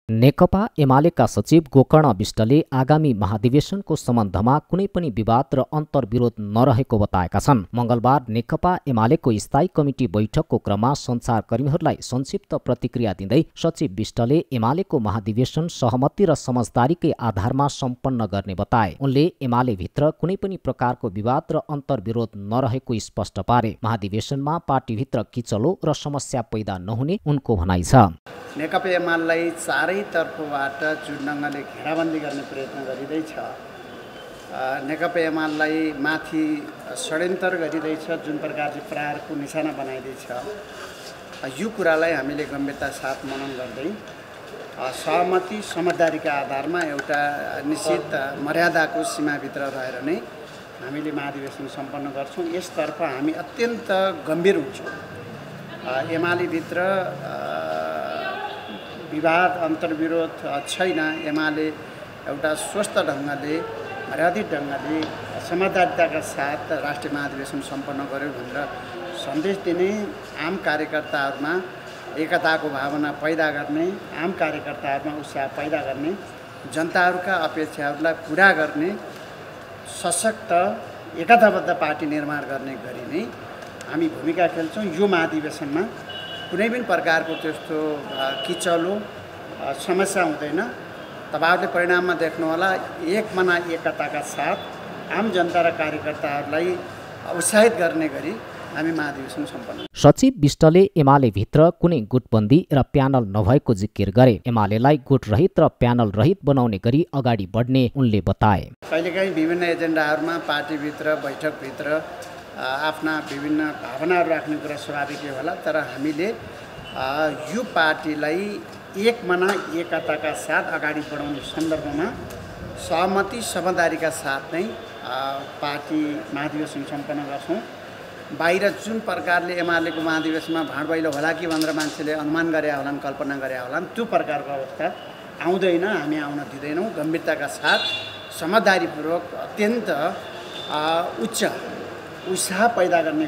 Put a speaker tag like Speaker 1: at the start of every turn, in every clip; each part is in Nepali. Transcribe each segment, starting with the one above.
Speaker 1: नेकपा एमालेका सचिव गोकर्ण विष्टले आगामी महाधिवेशनको सम्बन्धमा कुनै पनि विवाद र अन्तर्विरोध नरहेको बताएका छन्। मंगलबार नेकपा एमालेको स्थायी कमिटी बैठकको क्रममा सञ्चारकर्मीहरूलाई संक्षिप्त प्रतिक्रिया दिँदै सचिव विष्टले एमालेको महाधिवेशन सहमति र समझदारीकै आधारमा सम्पन्न गर्ने बताए। उनले एमाले भित्र कुनै पनि प्रकारको विवाद र अन्तर्विरोध नरहेको स्पष्ट पारे। महाधिवेशनमा पार्टीभित्र किचलो र समस्या पैदा नहुने उनको भनाइ छ।
Speaker 2: नेकपा एमालेलाई चारैतर्फबाट जुन ढङ्गले घेराबन्दी गर्ने प्रयत्न गरिँदैछ, नेकपा एमालेलाई माथि षड्यन्त्र गरिँदैछ, जुन प्रकारले प्रहारको निशाना बनाइँदैछ, यो कुरालाई हामीले गम्भीरता साथ मनन गर्दै सहमति समझदारीका आधारमा एउटा निश्चित मर्यादाको सीमाभित्र रहेर नै हामीले महाधिवेशन सम्पन्न गर्छौँ। यसतर्फ हामी अत्यन्त गम्भीर हुन्छौँ। एमालेभित्र विवाद अन्तर्विरोध छैन। एमाले एउटा स्वस्थ ढङ्गले मर्यादित ढङ्गले समझदारीका साथ राष्ट्रिय महाधिवेशन सम्पन्न गर्यो भनेर सन्देश दिने, आम कार्यकर्ताहरूमा एकताको भावना पैदा गर्ने, आम कार्यकर्ताहरूमा उत्साह पैदा गर्ने, जनताहरूका अपेक्षाहरूलाई पुरा गर्ने, सशक्त एकताबद्ध पार्टी निर्माण गर्ने गरी नै हामी भूमिका खेल्छौँ। यो महाधिवेशनमा कुनै पनि प्रकारको त्यस्तो किचलो समस्या हुँदैन। तपाईहरुले परिणाममा देख्नुहोला, एक मना एकताका साथ आम जनता र कार्यकर्ताहरूलाई उत्साहित गर्ने गरी हामी महाधिवेशन सम्पन्न।
Speaker 1: सचिव विष्टले एमाले भित्र कुनै गुटबन्दी र प्यानल नभएको जिकिर गरे। एमालेलाई गुट रहित र प्यानल रहित बनाउने गरी अगाडि बढ्ने उनले बताए।
Speaker 2: कहिलेकाहीँ विभिन्न एजेन्डाहरूमा पार्टीभित्र बैठकभित्र आफ्ना विभिन्न भावनाहरू राख्ने कुरा स्वाभाविक होला, तर हामीले यो पार्टीलाई एक मना एकताका साथ अगाडि बढाउने सन्दर्भमा सहमति समझदारीका साथ नै पार्टी महाधिवेशन सम्पन्न गर्छौँ। बाहिर जुन प्रकारले एमालेको महाधिवेशनमा भाँडबैलो होला कि भनेर मान्छेले अनुमान गरे होलान्, कल्पना गरे होलान्, त्यो प्रकारको अवस्था आउँदैन, हामी आउन दिँदैनौँ। गम्भीरताका साथ समझदारीपूर्वक अत्यन्त उच्च उत्साह पैदा गर्ने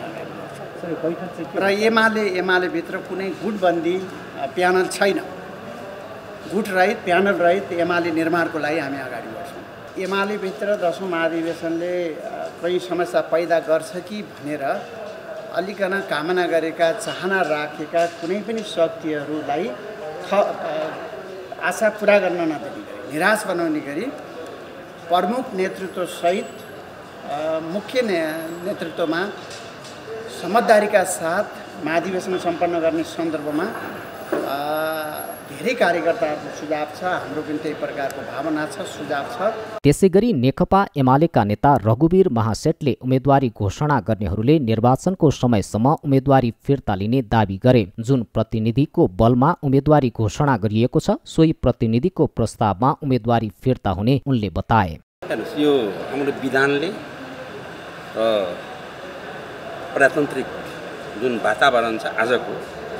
Speaker 2: र एमाले भित्र कुनै गुटबन्दी प्यानल छैन। गुट रहित प्यानल रहित एमाले निर्माणको लागि हामी अगाडि बढ्छौँ। एमाले भित्र 10औं महाधिवेशनले कुनै समस्या पैदा गर्छ कि भनेर अलिकन कामना गरेका, चाहना राखेका कुनै पनि शक्तिहरूलाई आशा पुरा गर्न नदिने गरी, निराश बनाउने गरी प्रमुख नेतृत्व सहित मुख्य नेतृत्वमा समझदारीका साथ महाधिवेशन सम्पन्न गर्ने सन्दर्भमा धेरै कार्यकर्ताहरूको सुझाव छ। हाम्रो पनि त्यही प्रकारको भावना छ, सुझाव छ।
Speaker 1: त्यसैगरी नेकपा एमालेका नेता रघुवीर महासेठले उम्मेदवारी घोषणा गर्नेहरूले निर्वाचनको समयसम्म उम्मेदवारी फिर्ता लिने दाबी गरे। जुन प्रतिनिधिको बलमा उम्मेदवारी घोषणा गरिएको छ, सोही प्रतिनिधिको प्रस्तावमा उम्मेदवारी फिर्ता हुने उनले बताए।
Speaker 3: यो हाम्रो विधानले प्रजातान्त्रिक जुन वातावरण छ आजको,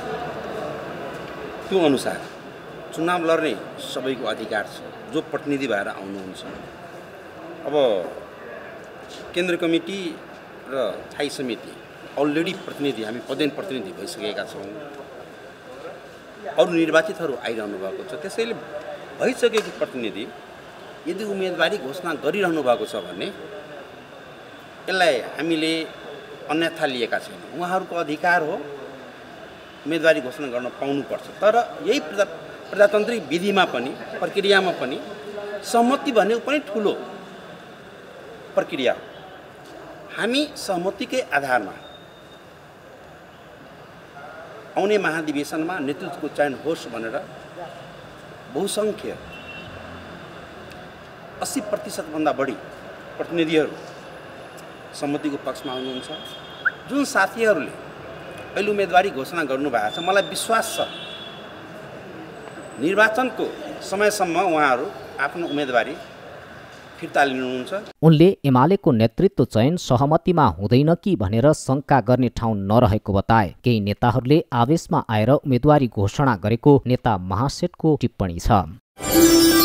Speaker 3: त्यो अनुसार चुनाव लड्ने सबैको अधिकार छ, जो प्रतिनिधि भएर आउनुहुन्छ। अब केन्द्र कमिटी र स्थायी समिति अलरेडी प्रतिनिधि, हामी पदेन प्रतिनिधि भइसकेका छौँ। अरू निर्वाचितहरू आइरहनु भएको छ। त्यसैले भइसकेको प्रतिनिधि यदि उम्मेदवारी घोषणा गरिरहनु भएको छ भने यसलाई हामीले अन्यथा लिएका छैनौँ। उहाँहरूको अधिकार हो, उम्मेदवारी घोषणा गर्न पाउनुपर्छ। तर यही प्रजातान्त्रिक विधिमा पनि, प्रक्रियामा पनि सहमति भनेको पनि ठुलो प्रक्रिया हो। हामी सहमतिकै आधारमा आउने महाधिवेशनमा नेतृत्वको चयन होस् भनेर बहुसङ्ख्य 80% बढी प्रतिनिधिहरू सम्मतिको पक्षमा हुनुहुन्छ। जुन साथीहरूले अहिले उम्मेदवारी घोषणा गर्नुभएको छ, मलाई विश्वास छ निर्वाचनको समयसम्म उहाँहरू आफ्नो उम्मेदवारी फिर्ता लिनुहुन्छ।
Speaker 1: उनले एमालेको नेतृत्व चयन सहमतिमा हुँदैन कि भनेर शङ्का गर्ने ठाउँ नरहेको बताए। केही नेताहरूले आवेशमा आएर उम्मेदवारी घोषणा गरेको नेता महासेठको टिप्पणी छ।